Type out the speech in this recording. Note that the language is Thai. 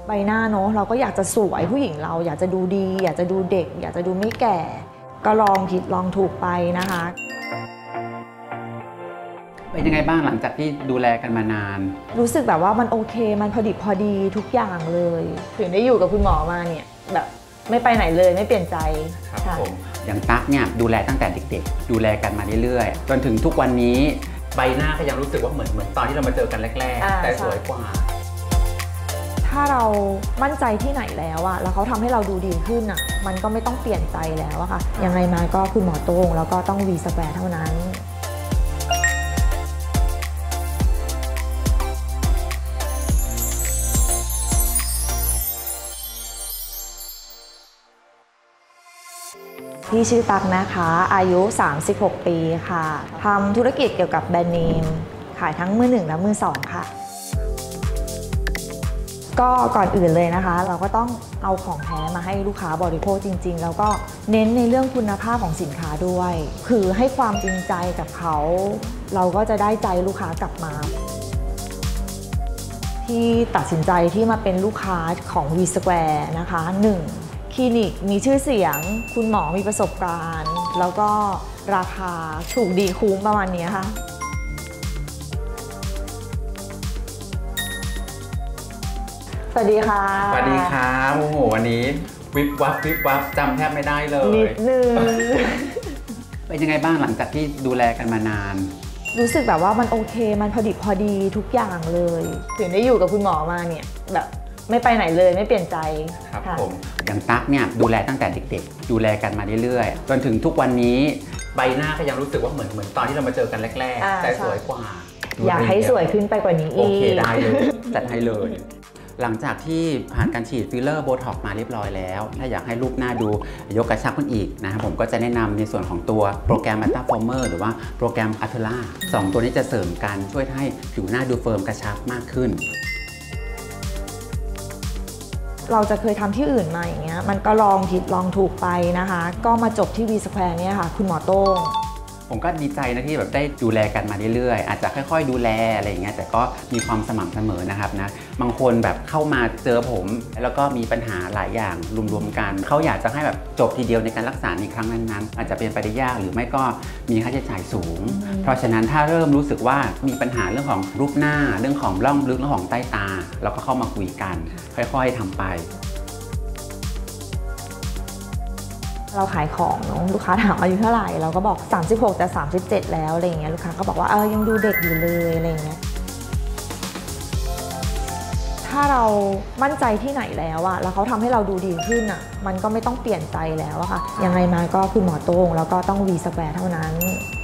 ใบหน้าเนาะเราก็อยากจะสวยผู้หญิงเราอยากจะดูดีอยากจะดูเด็กอยากจะดูไม่แก่ก็ลองผิดลองถูกไปนะคะเป็นยังไงบ้างหลังจากที่ดูแลกันมานานรู้สึกแบบว่ามันโอเคมันพอดิบพอดีทุกอย่างเลยถึงได้อยู่กับคุณหมอมาเนี่ยแบบไม่ไปไหนเลยไม่เปลี่ยนใจครับผมอย่างตั๊กเนี่ยดูแลตั้งแต่เด็กๆดูแลกันมาเรื่อยๆจนถึงทุกวันนี้ใบหน้าก็ยังรู้สึกว่าเหมือนตอนที่เรามาเจอกันแรกๆแต่สวยกว่าถ้าเรามั่นใจที่ไหนแล้วอะแล้วเขาทำให้เราดูดีขึ้นอะมันก็ไม่ต้องเปลี่ยนใจแล้วอะค่ะยังไงมาก็คุณหมอโต้งแล้วก็ต้องวีสแควร์เท่านั้นพี่ชื่อตั๊กนะคะอายุ36ปีค่ะทำธุรกิจเกี่ยวกับแบรนด์เนมขายทั้งมือหนึ่งและมือสองค่ะก็ก่อนอื่นเลยนะคะเราก็ต้องเอาของแท้มาให้ลูกค้าบริโภคจริงๆแล้วก็เน้นในเรื่องคุณภาพของสินค้าด้วยคือให้ความจริงใจกับเขาเราก็จะได้ใจลูกค้ากลับมาที่ตัดสินใจที่มาเป็นลูกค้าของ V Square นะคะ1คลินิกมีชื่อเสียงคุณหมอมีประสบการณ์แล้วก็ราคาถูกดีคุ้มประมาณนี้ค่ะสวัสดีค่ะสวัสดีครับโอ้โหวันนี้วิบวับจำแทบไม่ได้เลยนิดนึงเป็นยังไงบ้างหลังจากที่ดูแลกันมานานรู้สึกแบบว่ามันโอเคมันพอดิบพอดีทุกอย่างเลยถึงได้อยู่กับคุณหมอมาเนี่ยแบบไม่ไปไหนเลยไม่เปลี่ยนใจครับผมอย่างตั๊กเนี่ยดูแลตั้งแต่เด็กๆดูแลกันมาเรื่อยๆจนถึงทุกวันนี้ใบหน้าก็ยังรู้สึกว่าเหมือนตอนที่เรามาเจอกันแรกๆแต่สวยกว่าอยากให้สวยขึ้นไปกว่านี้อีกโอเคได้เลยจัดให้เลยหลังจากที่ผ่านการฉีดฟิลเลอร์โบท็อกซ์มาเรียบร้อยแล้วถ้าอยากให้รูปหน้าดูยกกระชับขึ้นอีกนะครับผมก็จะแนะนำในส่วนของตัวโปรแกรมอัลตราฟอร์เมอร์หรือว่าโปรแกรมอัลเทล่า2ตัวนี้จะเสริมกันช่วยให้ผิวหน้าดูเฟิร์มกระชับมากขึ้นเราจะเคยทำที่อื่นมาอย่างเงี้ยมันก็ลองผิดลองถูกไปนะคะก็มาจบที่ V Square เนี่ยค่ะคุณหมอโต้งผมก็ดีใจนะที่แบบได้ดูแลกันมาเรื่อยๆอาจจะค่อยๆดูแลอะไรอย่างเงี้ยแต่ก็มีความสม่ำเสมอนะครับนะบางคนแบบเข้ามาเจอผมแล้วก็มีปัญหาหลายอย่างรวมๆกันเขาอยากจะให้แบบจบทีเดียวในการรักษาในครั้งนั้นๆอาจจะเป็นไปได้ยากหรือไม่ก็มีค่าใช้จ่ายสูงเพราะฉะนั้นถ้าเริ่มรู้สึกว่ามีปัญหาเรื่องของรูปหน้าเรื่องของร่องลึกเรื่องของใต้ตาเราก็เข้ามาคุยกันค่อยๆทำไปเราขายของเนาะลูกค้าถามอายุเท่าไหร่เราก็บอก36แต่37แล้วอะไรอย่างเงี้ยลูกค้าก็บอกว่ายังดูเด็กอยู่เลยอะไรอย่างเงี้ยถ้าเรามั่นใจที่ไหนแล้วอะแล้วเขาทำให้เราดูดีขึ้นอะมันก็ไม่ต้องเปลี่ยนใจแล้วอะค่ะยังไงมาก็คุณหมอโต้งแล้วก็ต้อง V Square เท่านั้น